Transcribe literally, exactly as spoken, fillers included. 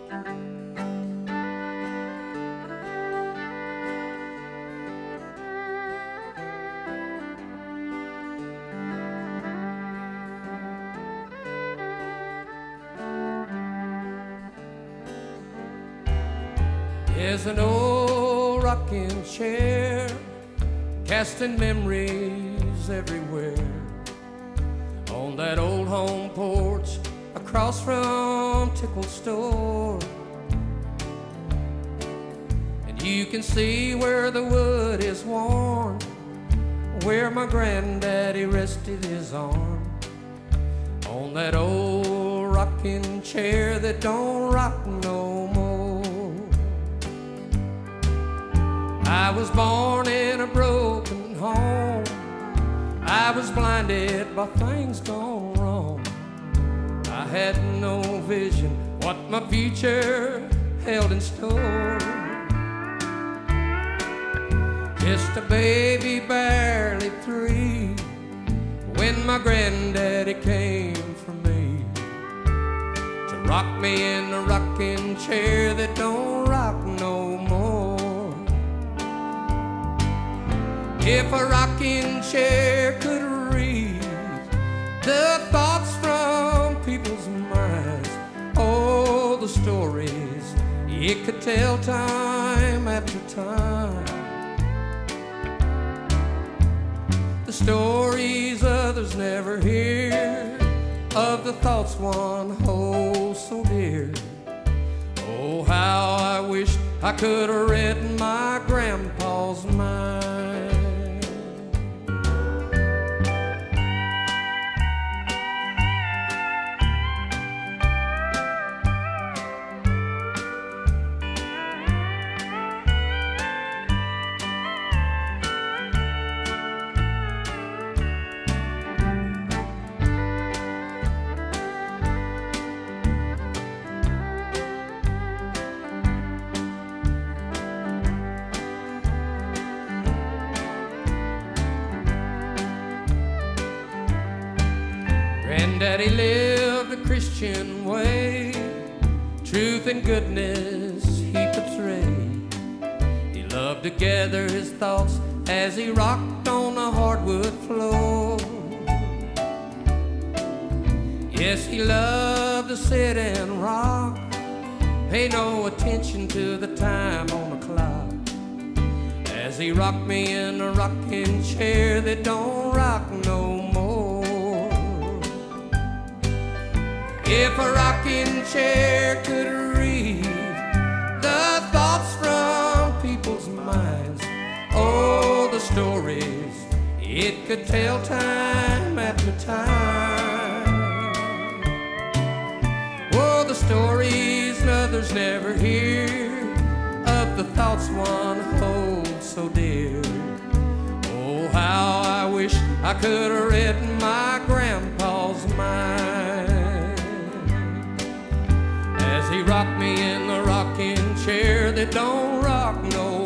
There's an old rocking chair, casting memories everywhere. On that old home porch, across from Tickle's store. And you can see where the wood is worn, where my granddaddy rested his arm. On that old rocking chair that don't rock no more. I was born in a broken home. I was blinded by things gone wrong. I had no vision what my future held in store. Just a baby barely three when my granddaddy came for me to rock me in a rocking chair that don't rock no more. If a rocking chair could read the thoughts from people's minds, all the stories it could tell time after time. The stories others never hear of the thoughts one holds so dear. Oh, how I wished I could have read my grandpa's mind. Granddaddy lived a Christian way, truth and goodness he portrayed. He loved to gather his thoughts as he rocked on the hardwood floor. Yes, he loved to sit and rock, pay no attention to the time on the clock, as he rocked me in a rocking chair that don't rock no more. If a rocking chair could read the thoughts from people's minds, oh, the stories it could tell time after time. Oh, the stories others never hear of the thoughts one holds so dear. Oh, how I wish I could have read my grandpa's mind as he rocked me in the rocking chair that don't rock no